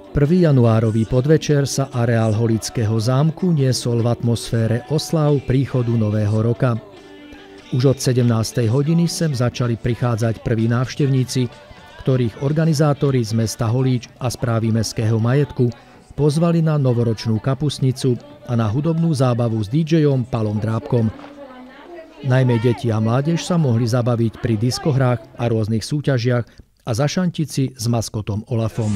1. januárový podvečer sa areál Holického zámku niesol v atmosfére oslav príchodu nového roka. Už od 17. hodiny sem začali prichádzať prví návštevníci, ktorých organizátori z mesta Holíč a správy mestského majetku pozvali na novoročnú kapustnicu a na hudobnú zábavu s DJom Palom Drábkom. Najmä deti a mládež sa mohli zabaviť pri diskohrách a rôznych súťažiach a zašantiť si s maskotom Olafom.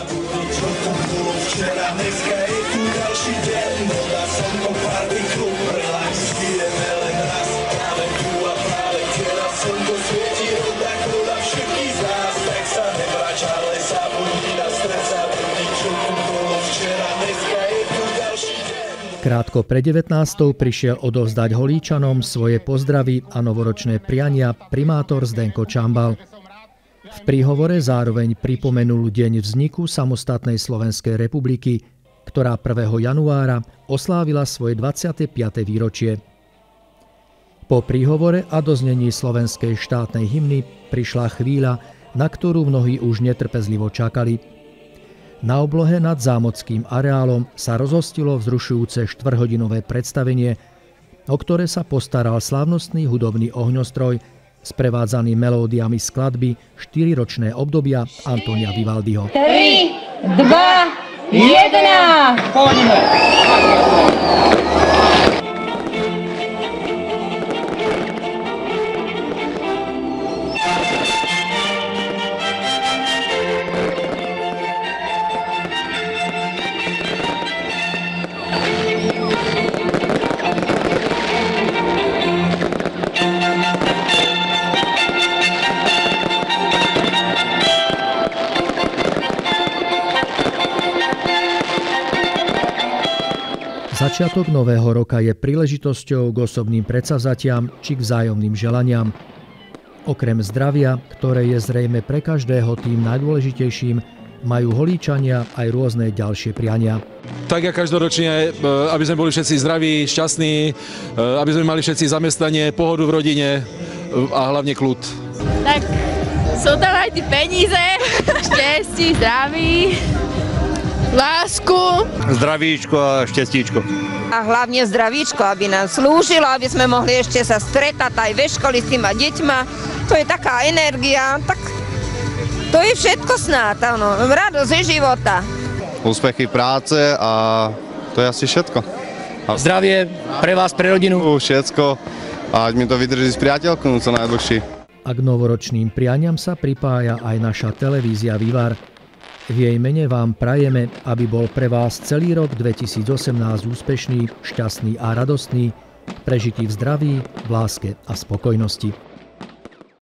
Krátko pred 19. prišiel odovzdať Holíčanom svoje pozdravy a novoročné priania primátor Zdenko Čambal. V príhovore zároveň pripomenul deň vzniku samostatnej Slovenskej republiky, ktorá 1. januára oslávila svoje 25. výročie. Po príhovore a doznení slovenskej štátnej hymny prišla chvíľa, na ktorú mnohí už netrpezlivo čakali. Na oblohe nad zámockým areálom sa rozhostilo vzrušujúce 4-hodinové predstavenie, o ktoré sa postaral slávnostný hudobný ohňostroj, sprevádzaný melódiami skladby 4-ročné obdobia Antonia Vivaldiho. 3, 2, 1, poďme! Začiatok nového roka je príležitosťou k osobným predsavzatiam či k vzájomným želaniam. Okrem zdravia, ktoré je zrejme pre každého tým najdôležitejším, majú Holíčania aj rôzne ďalšie priania. Tak jak každoročne, aby sme boli všetci zdraví, šťastní, aby sme mali všetci zamestnanie, pohodu v rodine a hlavne kľud. Tak sú tam aj tie peníze, šťastie, zdraví, lásku. Zdravíčko a šťastíčko. A hlavne zdravíčko, aby nám slúžilo, aby sme mohli ešte sa stretať aj ve škole s tými deťma. To je taká energia, tak to je všetko snáď, áno. Radosť je života. Úspechy práce a to je asi všetko. Zdravie pre vás, pre rodinu. Všetko. A ať mi to vydrží s priateľkou co najdlhšie. A k novoročným prianiam sa pripája aj naša televízia Vývar. V jej mene vám prajeme, aby bol pre vás celý rok 2018 úspešný, šťastný a radostný, prežitý v zdraví, v láske a spokojnosti.